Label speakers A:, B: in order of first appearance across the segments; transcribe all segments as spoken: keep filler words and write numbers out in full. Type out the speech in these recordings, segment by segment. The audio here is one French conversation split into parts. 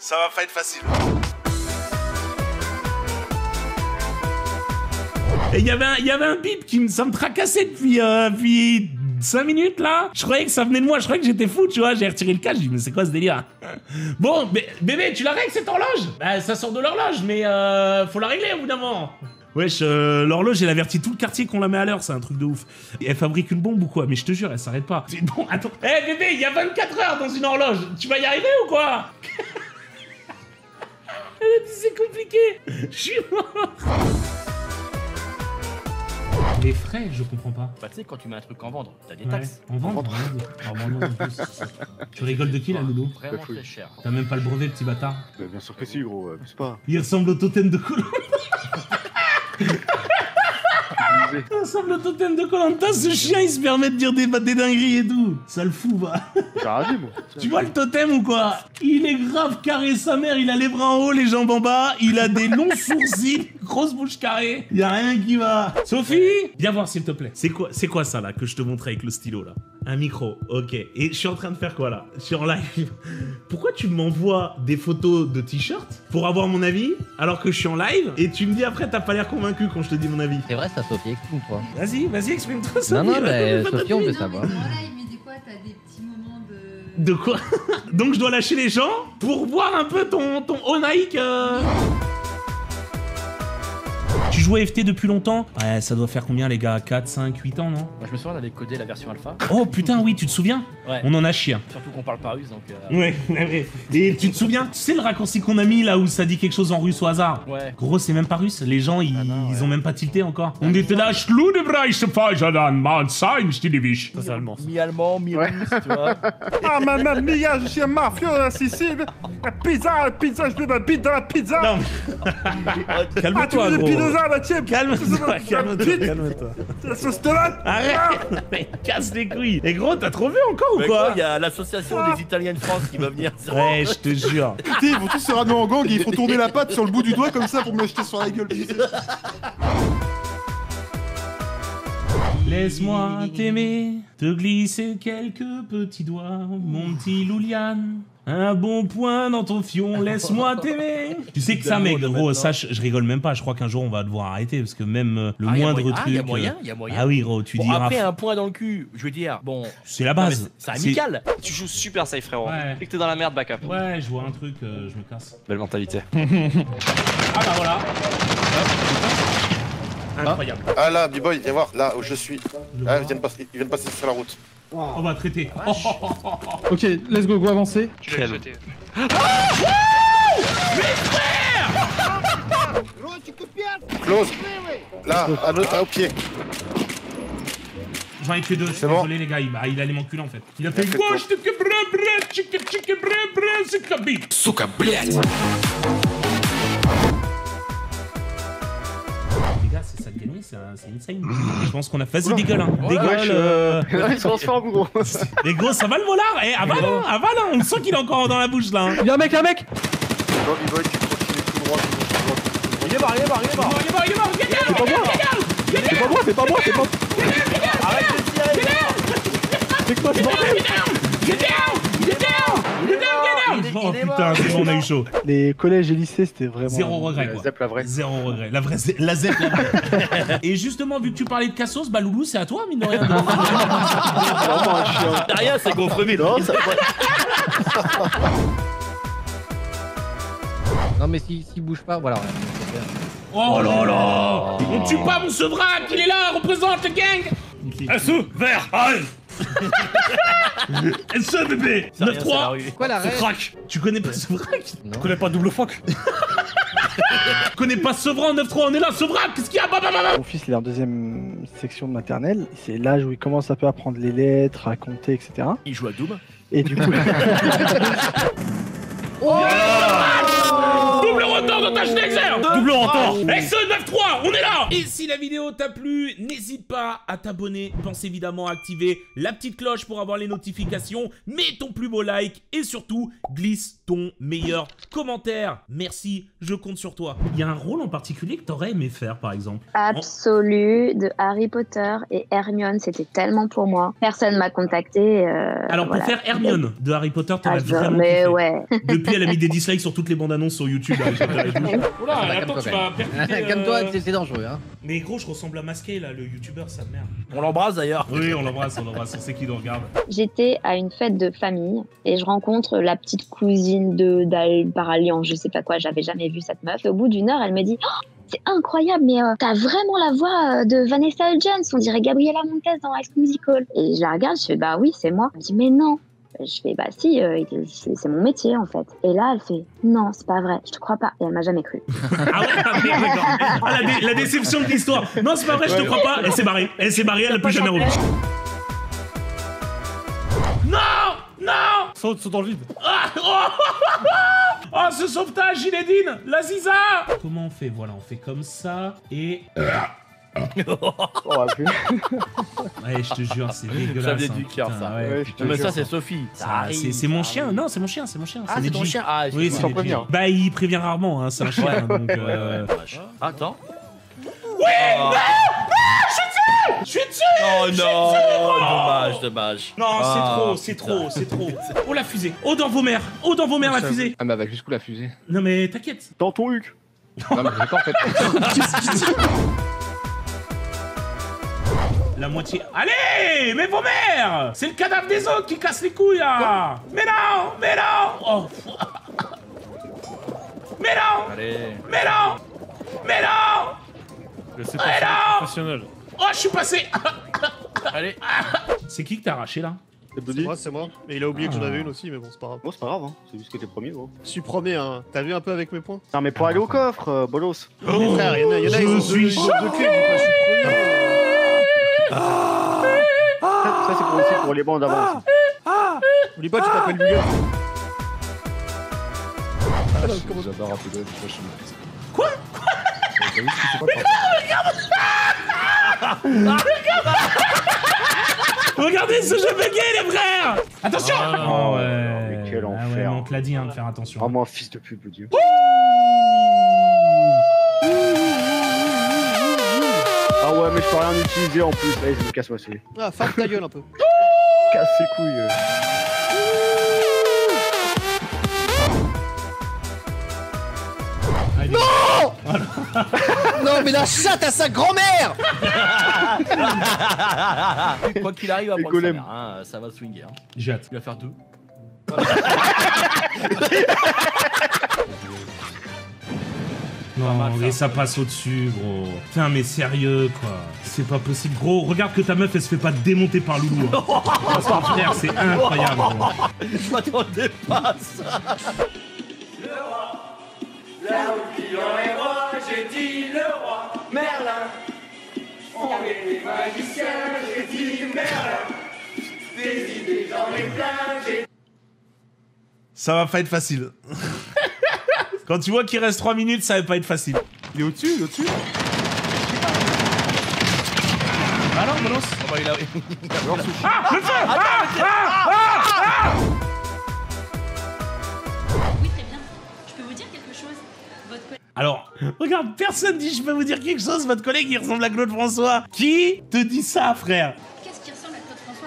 A: Ça va pas être facile. Et il y avait un, il y avait un bip qui me, ça me tracassait depuis, euh, depuis cinq minutes là. Je croyais que ça venait de moi, je croyais que j'étais fou, tu vois. J'ai retiré le casque, j'ai dit mais c'est quoi ce délire? Bon, mais, bébé, tu la règles cette horloge? Bah ça sort de l'horloge, mais euh, faut la régler au bout d'un moment. Wesh, euh, l'horloge, elle avertit tout le quartier qu'on la met à l'heure, c'est un truc de ouf. Et elle fabrique une bombe ou quoi? Mais je te jure, elle s'arrête pas. Bon, attends. Eh hey, bébé, il y a vingt-quatre heures dans une horloge. Tu vas y arriver ou quoi? Elle a dit c'est compliqué. Je suis mort. Les frais, je comprends pas.
B: Bah tu sais, quand tu mets un truc en vendre, t'as des
A: ouais.
B: taxes.
A: En vendre, en vendre. En plus. Tu rigoles de qui là, Loulou?
B: Vraiment très cher.
A: T'as même pas le brevet, petit bâtard.
C: Bah, bien sûr que si, gros, abuse pas.
A: Il ressemble au totem de Koh-Lanta. Il ressemble au totem de Koh-Lanta, ce chien il se permet de dire des, des dingueries et tout. Ça le fout, va.
C: J'ai ravi, moi.
A: Tu vois le totem ou quoi? Il est grave carré, sa mère, il a les bras en haut, les jambes en bas, il a des longs sourcils, grosse bouche carrée. Y a rien qui va. Sophie, viens voir s'il te plaît. C'est quoi, c'est quoi ça là que je te montre avec le stylo là? Un micro, ok. Et je suis en train de faire quoi là? Je suis en live. Pourquoi tu m'envoies des photos de t-shirts pour avoir mon avis alors que je suis en live et tu me dis après t'as pas l'air convaincu quand je te dis mon avis?
D: C'est vrai ça, Sophie, exprime-toi.
A: Vas-y, vas-y, exprime-toi.
D: Non, non, bah, Sophie, on veut
E: Non,
D: savoir.
E: mais en live, mais des fois, t'as des petits moments de...
A: De quoi? Donc je dois lâcher les gens pour voir un peu ton, ton Onaïk euh... Tu joues à F T depuis longtemps? Ouais, ça doit faire combien les gars? quatre, cinq, huit ans, non?
B: Moi je me souviens, on avait codé la version alpha.
A: Oh putain, oui, tu te souviens?
B: Ouais.
A: On en a chié.
B: Surtout qu'on parle pas russe, donc... Euh...
A: Ouais, ouais, ouais. Et tu te souviens? Tu sais le raccourci qu'on a mis là où ça dit quelque chose en russe au hasard?
B: Ouais.
A: Gros, c'est même pas russe. Les gens, ils,
B: Ah non, ouais.
A: ils ont même pas tilté encore. On était là, Schludebereich, Fajadan, Manstein, Stilivich.
B: Ça c'est allemand. Mi-allemand, mi-russe, tu vois.
F: Ah, mamma mia, je suis un mafieux de la Sicile. La pizza, la pizza, je veux ma bite dans la pizza.
A: Non, mais...
F: Ah, tu
A: calme-toi,
F: veux
A: gros.
F: des pizza, la tienne.
A: Calme-toi, calme-toi, calme-toi.
F: La sauce tomate.
A: Arrête! Mais casse les couilles! Et gros, t'as trop vu encore ou
B: Mais
A: quoi?
B: il y a l'association des Italiens de France qui va venir.
A: Ouais, je te jure.
C: Putain, ils vont tous se ramener en gang et ils font tourner la patte sur le bout du doigt comme ça pour me jeter sur la gueule.
A: Laisse-moi t'aimer, te glisser quelques petits doigts, mon petit Loulian. Un bon point dans ton fion, laisse-moi t'aimer. Tu sais que ça, mec, gros, ça, je, je rigole même pas. Je crois qu'un jour on va devoir arrêter parce que même euh, le
B: Ah, y a
A: moindre
B: moyen.
A: truc.
B: Ah, y a moyen, y a moyen.
A: Ah oui, gros, tu
B: Bon,
A: diras.
B: après, un point dans le cul, je veux dire, bon.
A: C'est la base.
B: Non, c'est amical.
G: Tu joues super safe, frérot.
A: Ouais.
G: Dès que t'es dans la merde, backup.
A: Ouais, je vois un truc, euh, je me casse.
G: Belle mentalité.
A: Ah bah voilà. Incroyable.
H: Ah là, B-Boy, viens voir, là où je suis. Ah, ils viennent passer, ils viennent passer sur la route.
A: On va traiter.
F: Ok, let's go, go avancer.
G: Tu l'as jeté.
H: Close. Là, à le- à- au pied.
A: J'en ai tué deux, je suis
H: C'est bon.
A: désolé les gars, il, bah, il allait m'enculer en fait. Il a fait
H: T'inquiète
A: gauche,
H: pas.
A: t'es que brun, brun, tchik, tchik, brun, brun, c'est kabi.
I: Сука, блядь!
A: Les gars, c'est ça de gagner, c'est un- c'est insane. Je pense qu'on a vas-y des gueules, hein. Des gueules. euh...
C: Ils se transforment, gros.
A: Les gros, ça va le volard? Eh, avale, hein, avale, hein. On sent qu'il est encore dans la bouche là. Hein.
F: Y'a un mec, y'a un mec.
H: Bon, B-Boy, tu continues tout droit, tout droit, tout droit.
B: Il est mort, il est mort, il est mort.
A: Il est mort, il est mort, il est mort,
F: C'est pas moi. C'est pas moi, c'est pas moi, c'est pas.
B: Arrête de tirer.
F: C'est quoi ce bordel?
A: Get down! Get down! Get down, get down! Oh putain, c'est bon, on a eu chaud.
F: Les collèges et lycées, c'était vraiment.
A: Zéro regret quoi.
C: Zep, la vraie.
A: Zéro regret. La vraie, zé- la zep, la vraie. Et justement, vu que tu parlais de Cassos, bah Loulou, c'est à toi, mine de rien.
B: T'as rien, c'est gonfremé.
C: Non, ça
D: Non, mais s'il si, si bouge pas, voilà.
A: Oh là là! On tue pas mon Sevrac, il est là, représente le gang!
B: S E, vert, allez.
A: S E bébé!
B: C'est rien,
A: neuf
B: c'est la
A: trois!
B: rue.
D: Quoi la règle?
B: Crac.
A: Tu connais pas Sevrac?
D: Non.
B: Tu connais pas double fuck?
A: Tu connais pas Sevran neuf trois, on est là, Sevrac! Qu'est-ce qu'il y a? Bah, bah, bah, bah.
F: Mon fils, il est en deuxième section de maternelle. C'est l'âge où il commence un peu à apprendre les lettres, à compter, et cetera.
B: Il joue à Doom.
F: Et du coup.
A: Oh! Double rotor dans ta Schneider.
B: Double rotor.
A: S E neuf trois, on est là. Et si la vidéo t'a plu, n'hésite pas à t'abonner. Pense évidemment à activer la petite cloche pour avoir les notifications. Mets ton plus beau like et surtout, glisse ton meilleur commentaire. Merci, je compte sur toi. Il y a un rôle en particulier que t'aurais aimé faire, par exemple?
I: Absolu, de Harry Potter et Hermione, c'était tellement pour moi. Personne m'a contacté. Euh,
A: Alors pour
I: voilà.
A: faire Hermione de Harry Potter, t'aurais
I: Ah, je-
A: vraiment
I: mais
A: kiffé.
I: ouais.
A: Depuis, elle a mis des dislikes sur toutes les bandes annonces sur YouTube. Harry Potter et tout. Oula,
D: Ah bah,
A: attends,
D: calme-toi,
A: tu
D: quand
A: vas
D: même.
A: percuter,
D: Calme-toi,
A: euh,
D: c'est c'est dangereux, hein.
A: Mais gros, je ressemble à Masqué, là, le youtubeur, sa mère.
B: On l'embrasse d'ailleurs.
A: Oui, on l'embrasse, on l'embrasse, on sait qui nous regarde.
I: J'étais à une fête de famille et je rencontre la petite cousine de d'Al par alliance, je sais pas quoi, j'avais jamais vu cette meuf. Au bout d'une heure, elle me dit oh, c'est incroyable, mais euh, t'as vraiment la voix euh, de Vanessa Hudgens, on dirait Gabriella Montez dans High School Musical. Et je la regarde, je fais bah oui, c'est moi. Elle me dit mais non. Je fais bah si, euh, c'est c'est mon métier en fait. Et là, elle fait non, c'est pas vrai, je te crois pas. Et elle m'a jamais cru.
A: Ah ouais, ah, merde, d'accord. Ah, la, dé- la déception de l'histoire. Non, c'est pas vrai, je te crois pas. Elle s'est barrée. Elle s'est barrée, elle a plus jamais revu. Non, non.
F: Saute, saute dans le vide.
A: Ah, oh, oh, ce sauvetage, Zinedine, la Ziza. Comment on fait? Voilà, on fait comme ça et... Ouais, je te jure, c'est dégueulasse.
B: Ça venait
A: hein,
B: du cœur,
A: putain,
B: ça.
A: ouais,
C: Ouais,
A: putain.
C: je te
B: Mais
C: jure.
B: ça, c'est Sophie.
A: Ça, c'est c'est mon chien. Non, c'est mon chien, c'est mon chien.
B: Ah, c'est ton
A: Neji.
B: chien. Ah,
A: Oui,
B: excuse-moi.
A: c'est
C: Sans
A: Neji.
C: prévenir.
A: Bah, il prévient rarement, hein, c'est un chien. donc, euh...
B: Attends.
A: Oui, non, je suis dessus.
B: Oh
A: Je suis
B: non.
A: dessus.
B: Dommage, dommage.
A: Non, c'est
B: Ah,
A: trop, c'est
B: putain.
A: trop, c'est trop. Oh la fusée. Oh dans vos mères. Oh dans vos mères la fusée.
J: Ah, mais avec jusqu'où la fusée?
A: Non mais t'inquiète.
C: Dans ton huc.
J: Non, mais d'accord en fait.
A: La moitié. Allez, mais vos mères. C'est le cadavre des autres qui casse les couilles là. Mais non, mais non. Oh. Mais non,
B: Allez.
A: mais non, mais non.
F: C'est
A: Mais non.
F: professionnel.
A: Oh, je suis passé.
B: Allez.
A: C'est qui que t'as arraché là?
C: C'est
K: Moi, c'est moi. Mais il a oublié que j'en avais une aussi, mais bon, c'est pas grave.
H: Bon, c'est pas grave, hein. C'est juste que t'es premier, gros.
K: Je suis premier, hein. T'as vu un peu avec mes points?
H: Non, mais pour aller au coffre, euh, bolos.
K: Mais frère, y'en a, y'en a,
A: je
K: ils sont
A: suis
K: deux, ils sont deux culs, moi, je suis premier.
H: Ça, ça, c'est pour aussi pour les bandes d'avant.
K: Oublie pas, tu t'appelles Google.
J: J'adore un peu de je suis une piste.
A: Quoi?
J: T'as vu ce qui s'est passé?
A: Regardez ce jeu bugué les frères. Attention.
F: Ah,
A: Oh ouais.
H: mais quel
A: Ah ouais,
H: enfer.
A: mais on te l'a dit hein, de faire attention.
H: Vraiment un fils de pute, le dieu. Ah ouais, mais je peux rien utiliser en plus. Allez, je me casse, moi, celui.
K: Ah, ferme ta gueule un peu.
H: Casse ses couilles. euh.
A: Allez.
K: Non, mais la chatte à sa grand-mère!
B: Quoi qu'il arrive, après
H: golem.
B: ça, hein, ça va swinger. Hein.
A: J'ai hâte.
B: Il va faire deux.
A: Non,
B: mal,
A: mais
B: ça.
A: ça passe au-dessus, gros. Putain, mais sérieux, quoi. C'est pas possible. Gros, regarde que ta meuf, elle se fait pas démonter par Loulou. Hein. Parce que, frère, c'est incroyable, gros.
B: Je m'attendais pas à ça.
A: Ça va pas être facile. Quand tu vois qu'il reste trois minutes, ça va pas être facile.
C: Il est au-dessus, il est au-dessus.
A: Alors, balance.
B: Oh, bah, il a...
E: Oui, très bien. Je peux vous dire quelque chose? Votre collègue...
A: Alors, regarde, personne dit je peux vous dire quelque chose, votre collègue il ressemble à Claude François. Qui te dit ça, frère?
E: Qu'est-ce qui ressemble à Claude François?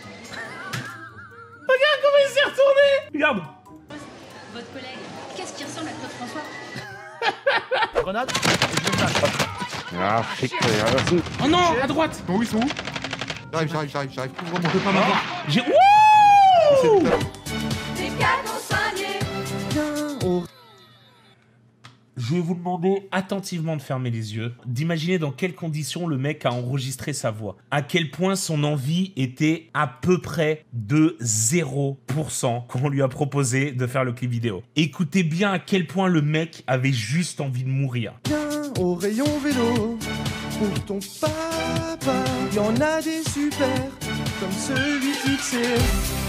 A: Regarde comment il s'est retourné. Regarde.
E: Votre collègue, qu'est-ce qui ressemble à Claude François?
B: Grenade. Je me flash.
J: Ah, fric, euh,
A: Oh non, à droite.
C: Bon, où ils sont où? J'arrive, j'arrive, j'arrive, j'arrive. Ouvre-moi.
A: Je peux pas m'avoir. J'ai... Wouh! Je vais vous demander attentivement de fermer les yeux, d'imaginer dans quelles conditions le mec a enregistré sa voix. À quel point son envie était à peu près de zéro pour cent quand on lui a proposé de faire le clip vidéo. Écoutez bien à quel point le mec avait juste envie de mourir.
K: Au rayon vélo, pour ton papa, y en a des super, comme celui fixé.